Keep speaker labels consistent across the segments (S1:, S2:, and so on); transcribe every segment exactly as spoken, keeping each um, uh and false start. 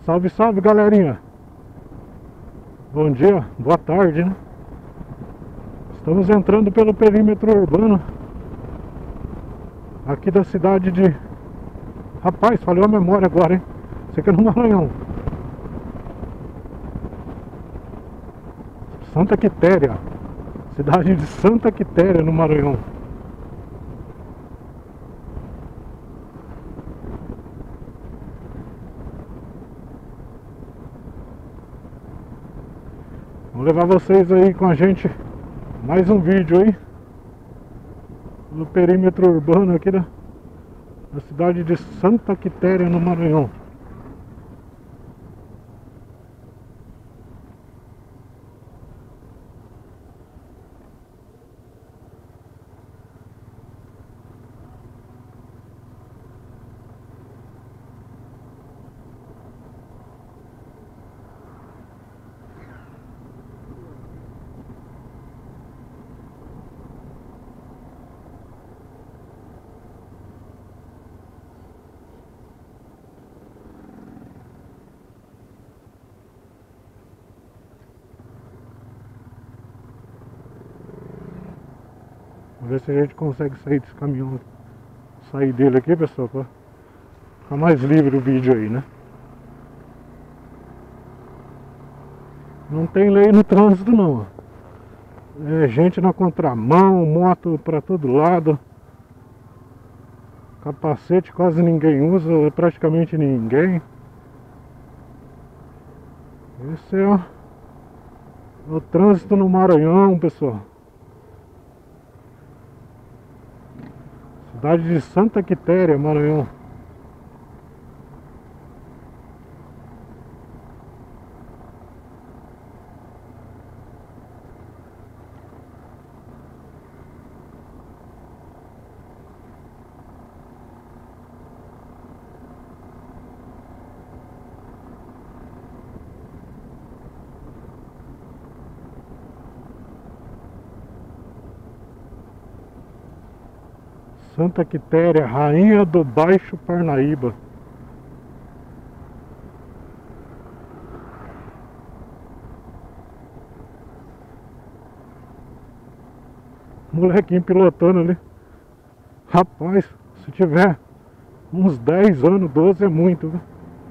S1: Salve, salve, galerinha. Bom dia, boa tarde, né? Estamos entrando pelo perímetro urbano aqui da cidade de... Rapaz, falhou a memória agora, hein? Isso aqui é no Maranhão. Santa Quitéria. Cidade de Santa Quitéria, no Maranhão. Vou levar vocês aí com a gente mais um vídeo aí no perímetro urbano aqui da, da cidade de Santa Quitéria, no Maranhão. Vamos ver se a gente consegue sair desse caminhão, sair dele aqui, pessoal, pra ficar mais livre o vídeo aí, né? Não tem lei no trânsito não. É gente na contramão, moto pra todo lado. Capacete quase ninguém usa, praticamente ninguém. Esse é o, o trânsito no Maranhão, pessoal. Cidade de Santa Quitéria, Maranhão. Santa Quitéria, rainha do Baixo Parnaíba. Molequinho pilotando ali. Rapaz, se tiver uns dez anos, doze é muito, viu?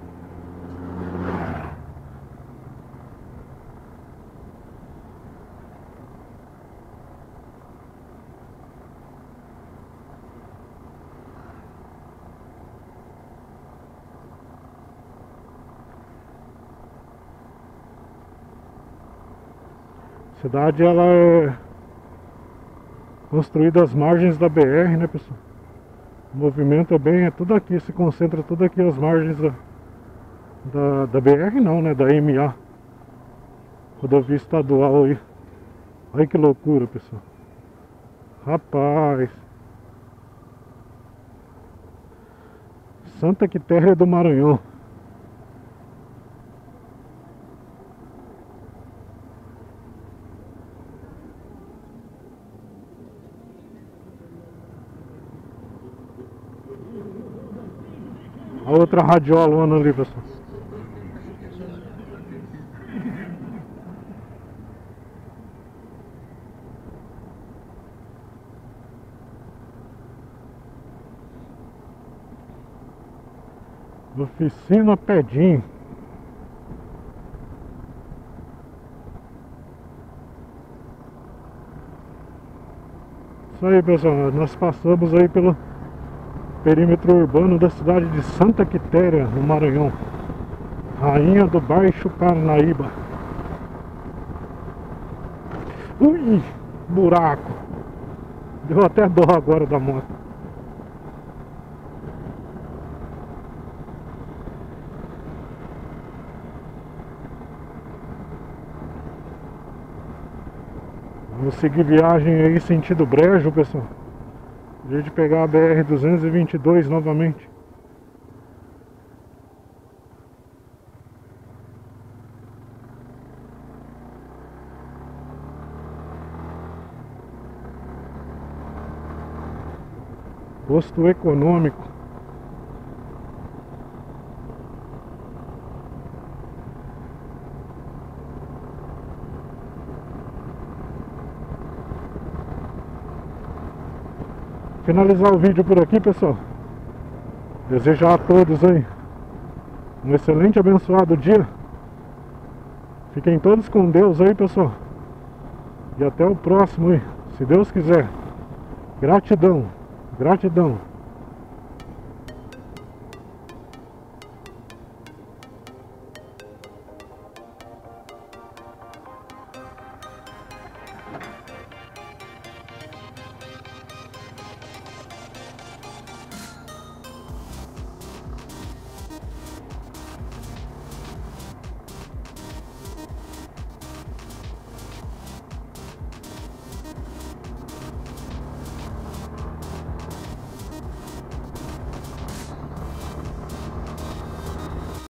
S1: A cidade, ela é construída às margens da B R, né, pessoal? O movimento é bem, é tudo aqui, se concentra tudo aqui às margens da, da, da B R não, né, da M A, rodovia estadual aí. Olha que loucura, pessoal. Rapaz. Santa Quitéria do Maranhão. A outra radiolona ali, pessoal. Oficina Pedim. Isso aí, pessoal, nós passamos aí pelo perímetro urbano da cidade de Santa Quitéria, no Maranhão. Rainha do Baixo Parnaíba. Ui, buraco. Deu até dó agora da moto. Vamos seguir viagem aí sentido Brejo, pessoal. A gente pegar a B R duzentos e vinte e dois novamente. Posto econômico. finalizar o vídeo por aqui, pessoal. Desejar a todos aí um excelente e abençoado dia. Fiquem todos com Deus aí, pessoal. E até o próximo aí, se Deus quiser. Gratidão, gratidão.